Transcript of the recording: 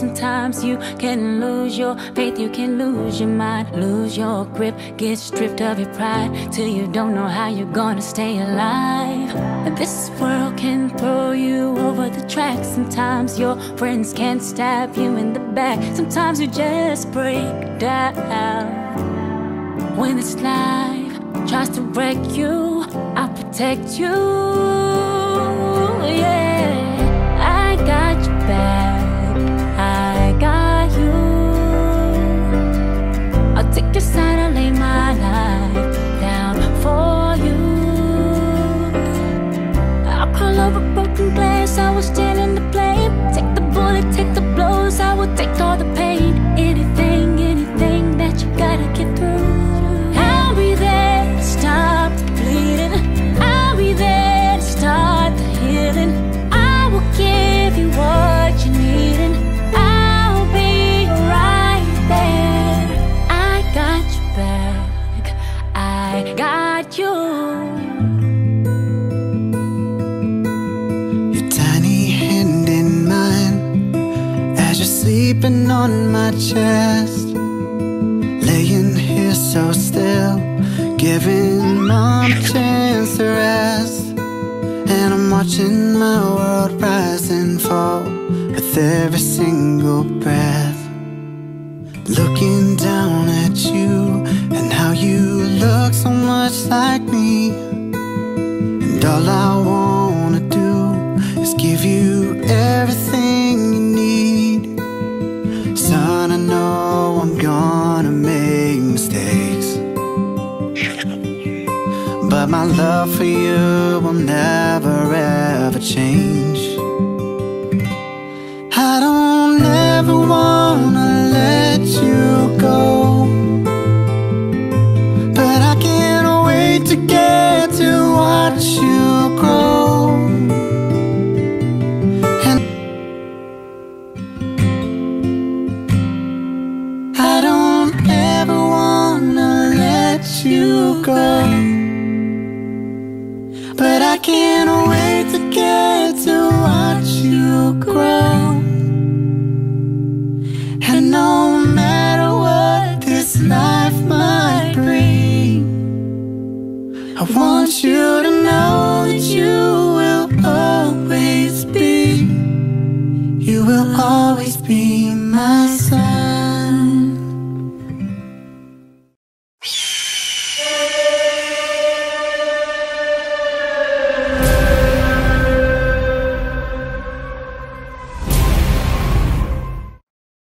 Sometimes you can lose your faith, you can lose your mind, lose your grip, get stripped of your pride, till you don't know how you're gonna stay alive. This world can throw you over the track. Sometimes your friends can stab you in the back. Sometimes you just break down. When this life tries to break you, I'll protect you. Yeah, I got your back, I got you. I'll take your side, I'll lay my life down for you. I'll crawl over broken glass, I will stand in the blame. Take the bullet, take the blows, I will take all the pain. Anything, anything that you gotta get through. I'll be there to stop the bleeding. I'll be there to start the healing. I will give you what you need, and I'll be right there. I got your back, I got you. Your tiny hand in mine as you're sleeping on my chest, laying here so still, giving mom a chance to rest. And I'm watching my world rise and fall with every single breath, looking down at you and how you look so much like me. And all I wanna do is give you everything you need. Son, I know I'm gonna make mistakes, but my love for you will never ever change. I don't ever wanna let you go, but I can't wait to get to watch you grow. And I don't ever wanna let you go, but I can't wait to get to watch you grow. And no matter what this life might bring, I want you to know that you will always be, you will always be my son.